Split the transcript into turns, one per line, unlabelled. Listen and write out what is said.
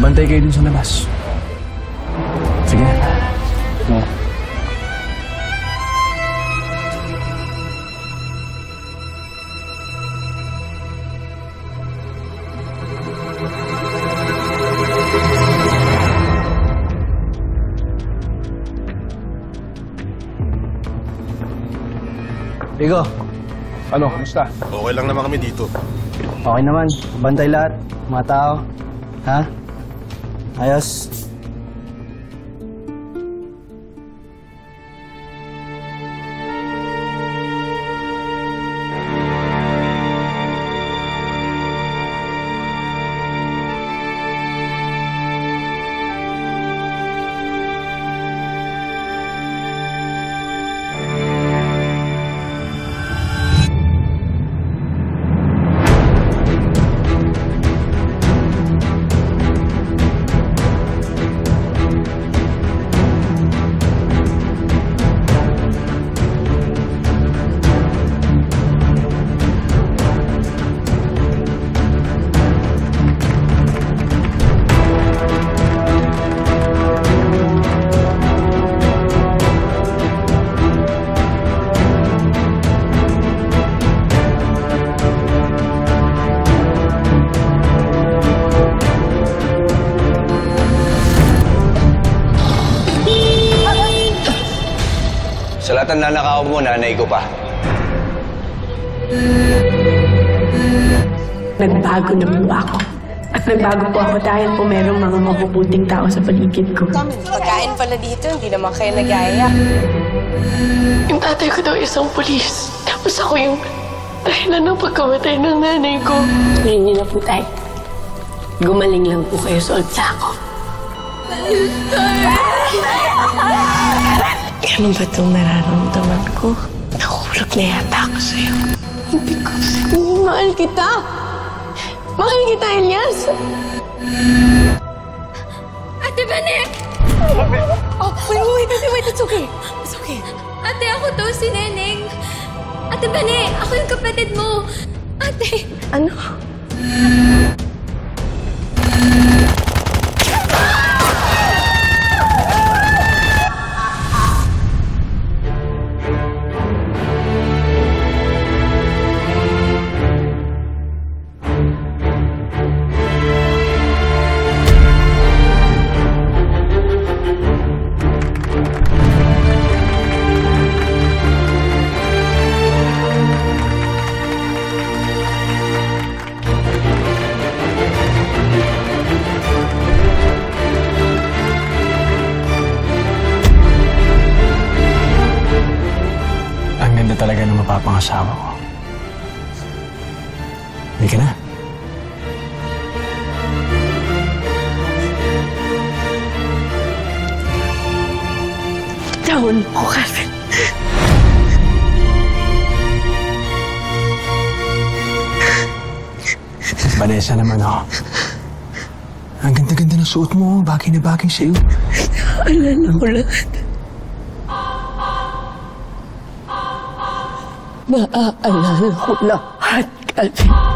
Bantay kayo dun sa labas. Sige. Oo.
Rico,
Ano, kamusta?
Okay lang naman kami dito.
okay naman. Bantay lahat. Mga tao. Ha? Ayos.
Sa lahat ng nanakaw mo, nanay ko pa.
Nagbago na po ako. At nagbago po ako dahil po merong mga mabubuting tao sa paligid ko.
Pagkain pala dito, hindi naman kayo nag-aaya.
Yung tatay ko daw isang pulis. Tapos ako yung dahilan ng pagkamatay ng nanay ko. Hindi na po tayo. Gumaling lang po kayo sa ako. Ano ba itong nararamdaman ko? Nakulog na yata ako sa'yo. Hindi ko. Mahal kita! Mahal kita, Elias!
Ate Bane!
Oh, wait, it's okay. It's okay.
Ate, ako to, si Neneng. Ate Bane, ako yung kapatid mo. Ate!
Ano?
Ang ganda talaga ng mapapangasawa ko. Hindi ka na.
Tawon mo ko, Calvin.
Vanessa naman ako. Ang ganda-ganda ng suot mo. Bagay na bagay sa'yo.
Alala ko lahat. Naaalala ko lahat, Calvin.